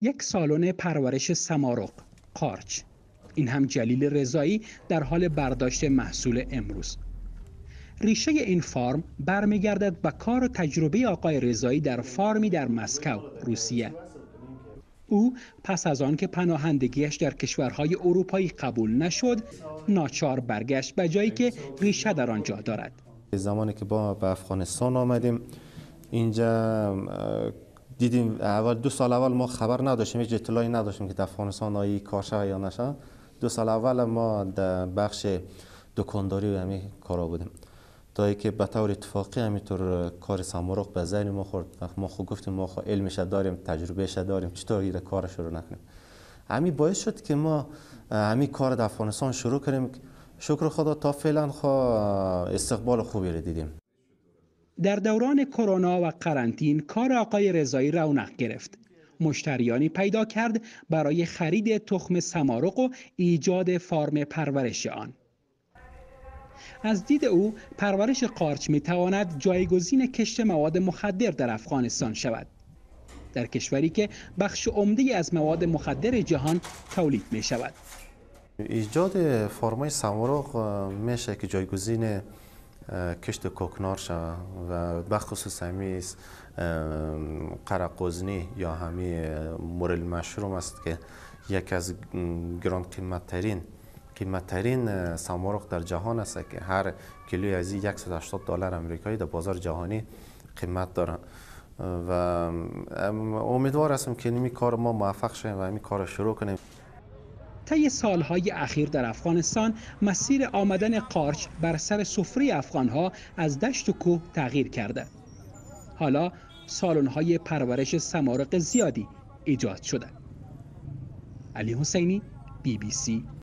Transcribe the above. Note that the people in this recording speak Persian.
یک سالن پرورش سمارغ، قارچ. این هم جلیل رضایی در حال برداشت محصول امروز. ریشه این فارم برمیگردد به کار و تجربه آقای رضایی در فارمی در مسکو، روسیه. او پس از آن که پناهندگیش در کشورهای اروپایی قبول نشد، ناچار برگشت به جایی که ریشه در آنجا دارد. زمانی که با به افغانستان آمدیم اینجا دیدیم اول 2 سال اول ما خبر نداشتیم، هیچ اطلاعی نداشتیم که در افغانستان آیا کار شود یا نشود. 2 سال اول ما در بخش دکانداری و همین کارا بودیم تا اینکه به طور اتفاقی همینطور کار سمارغ به ذهن ما خورد. ما خود گفتیم ما خود علمش داریم، تجربهش داریم، چطور این کار شروع نکنیم. همین باعث شد که ما همین کار در افغانستان شروع کنیم. شکر خدا تا فعلا استقبال خوبی را دیدیم. در دوران کرونا و قرنطین کار آقای رضایی رونق گرفت. مشتریانی پیدا کرد برای خرید تخم سمارغ و ایجاد فارم پرورش آن. از دید او پرورش قارچ می تواند جایگزین کشت مواد مخدر در افغانستان شود، در کشوری که بخش عمده از مواد مخدر جهان تولید می شود. ایجاد فارمای سمارغ میشه که جایگزین کشت کوکنار شود و بخصوص همین قرقزنی یا همین مورل مشروم است که یکی از گران قیمتترین سمارغ در جهان است که هر کیلوی از این $180 آمریکایی در بازار جهانی قیمت دارند و امیدوار هستم که این کار ما موفق شیم و این کار شروع کنیم. طی سالهای اخیر در افغانستان مسیر آمدن قارچ بر سر سفره افغانها از دشت و کوه تغییر کرده. حالا سالن‌های پرورش سمارغ زیادی ایجاد شده. علی حسینی، BBC